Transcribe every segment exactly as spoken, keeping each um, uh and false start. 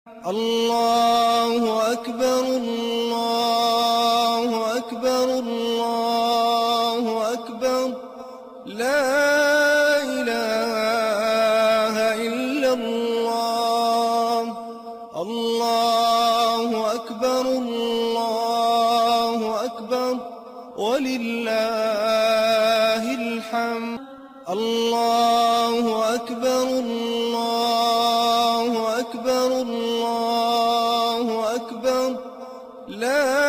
الله أكبر الله أكبر الله أكبر لا إله إلا الله. الله أكبر الله أكبر ولله الحمد. الله أكبر الله أكبر الله أكبر لا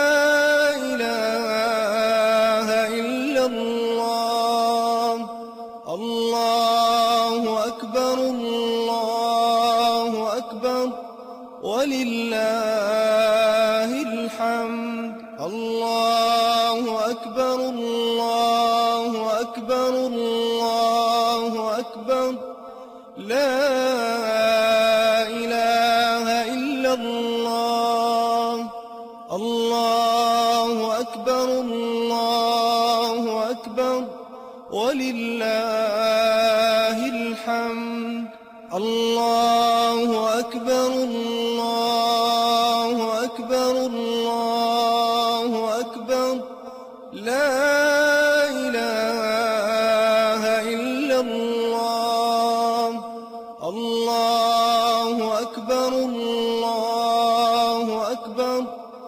إله إلا الله. الله أكبر الله أكبر ولله الحمد. الله أكبر الله أكبر الله أكبر لا إله إلا الله. الله أكبر الله أكبر ولله الحمد. الله أكبر الله أكبر الله أكبر لا إله إلا الله. الله أكبر الله أكبر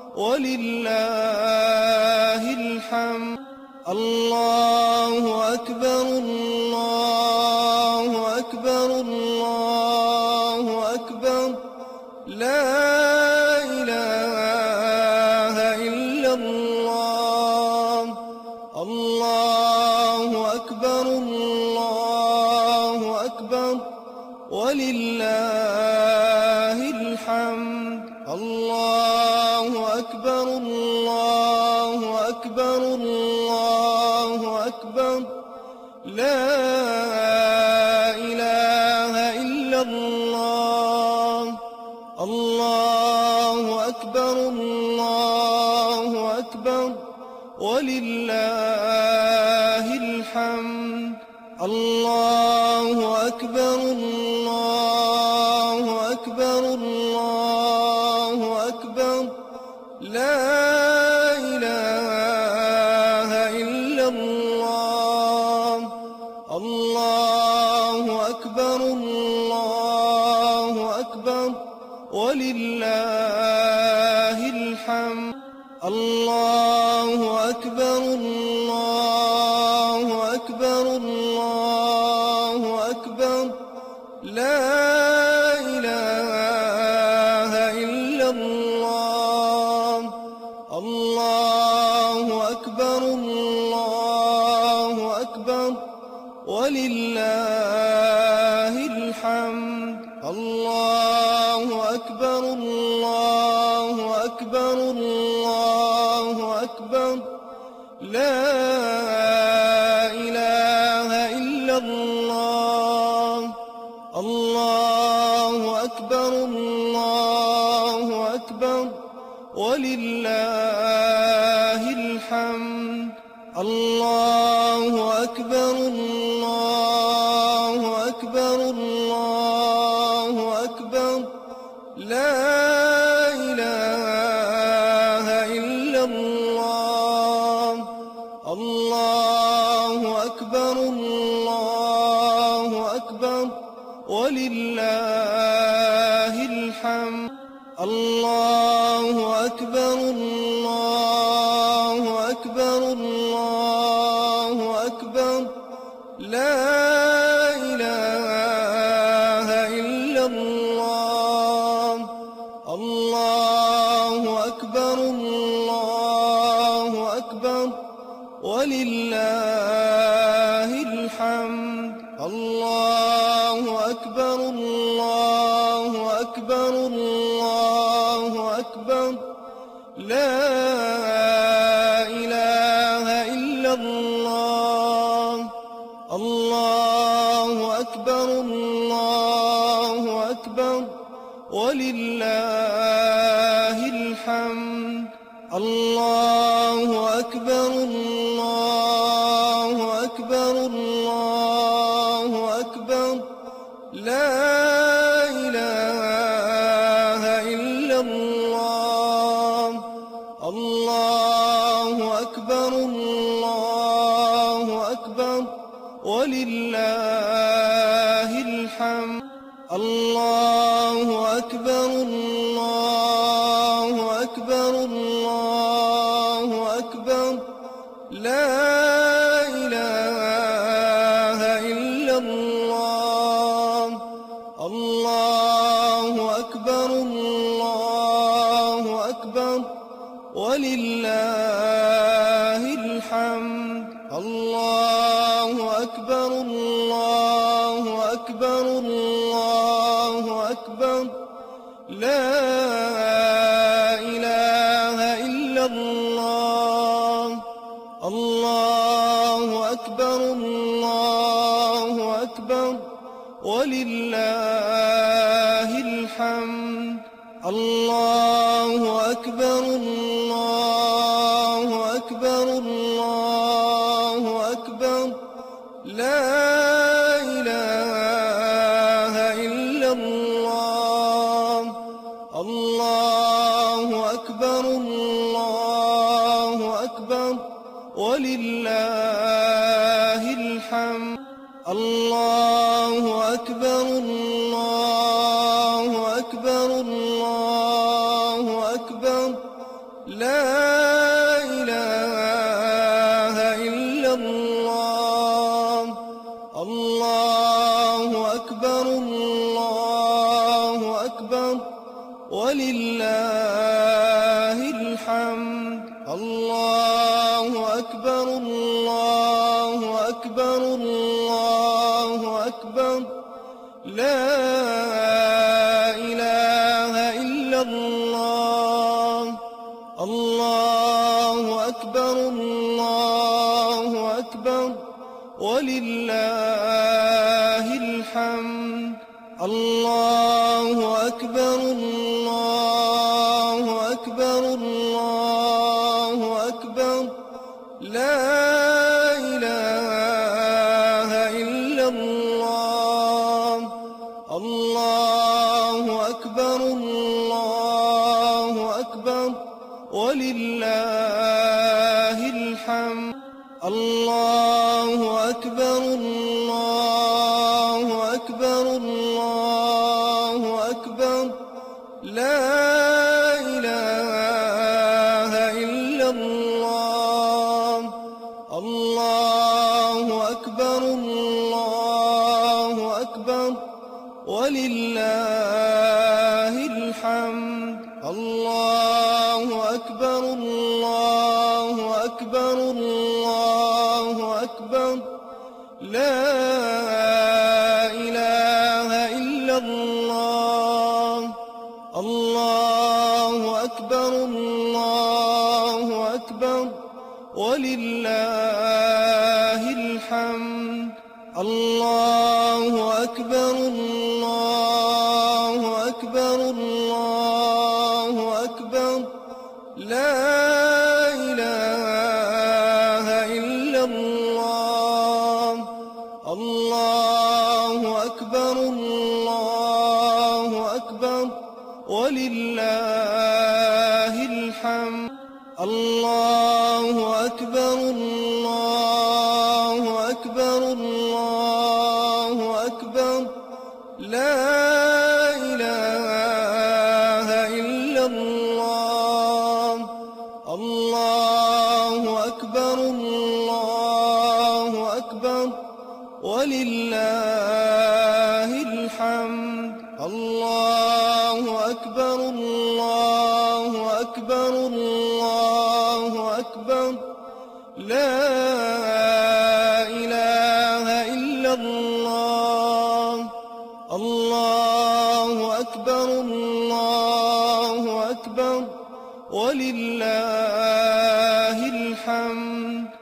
ولله الحمد. الله أكبر الله أكبر الله أكبر لا إله إلا الله. الله أكبر الله أكبر ولله الحمد. الله أكبر الله أكبر الله أكبر لا إله إلا الله. الله أكبر الله أكبر ولله الحمد. الله أكبر الله أكبر الله أكبر لا إله إلا الله. الله أكبر الله أكبر ولله الحمد. الله أكبر الله أكبر الله أكبر لا إله إلا الله. الله أكبر الله أكبر ولله الحمد. الله أكبر الله أكبر الله أكبر لا إله إلا الله. الله أكبر الله أكبر ولله الحمد. الله أكبر الله أكبر الله أكبر لا إله إلا الله. الله أكبر الله أكبر ولله الحمد. الله أكبر الله أكبر الله أكبر لا إله إلا الله. الله أكبر الله أكبر ولله الحمد. الله أكبر الله أكبر الله أكبر لا إله إلا الله. الله أكبر الله أكبر ولله الحمد. الله أكبر الله أكبر الله أكبر لا إله أكبر الله أكبر الله أكبر لا إله إلا الله الله أكبر الله أكبر ولله الحمد الله أكبر الله أكبر الله أكبر لا إله إلا الله الله أكبر الله أكبر ولله الحمد الله أكبر الله أكبر الله أكبر لا إله إلا الله الله أكبر الله أكبر ولله الحمد الله أكبر الله أكبر الله أكبر لا إله إلا الله الله أكبر الله أكبر ولله الحمد الله أكبر الله أكبر الله أكبر لا إله إلا الله الله أكبر الله أكبر ولله الحمد الله أكبر الله أكبر الله أكبر لا إله إلا الله الله أكبر الله أكبر ولله الحمد الله أكبر الله أكبر الله أكبر لا إله إلا الله الله أكبر الله أكبر ولله الحمد الله أكبر الله أكبر الله أكبر لا إله إلا الله الله أكبر الله أكبر ولله الحمد الله أكبر الله أكبر الله أكبر لا إله إلا الله الله أكبر الله أكبر ولله الحمد الله أكبر الله أكبر الله أكبر لا إله إلا الله الله أكبر الله أكبر ولله الحمد الله أكبر الله أكبر الله أكبر لا إله إلا الله الله أكبر الله أكبر ولله الحمد